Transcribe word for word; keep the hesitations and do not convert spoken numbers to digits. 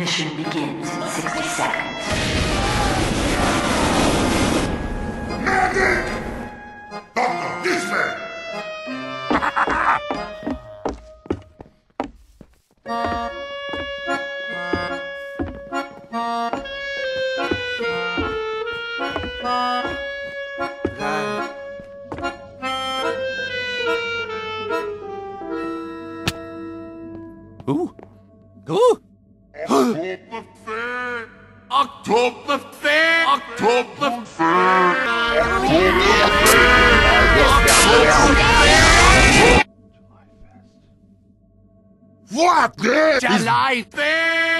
Mission begins in sixty seconds. Medic! Doctor, this way! Ooh. Ooh. Oktoberfest! Oktoberfest! Oktoberfest! What? July Fest!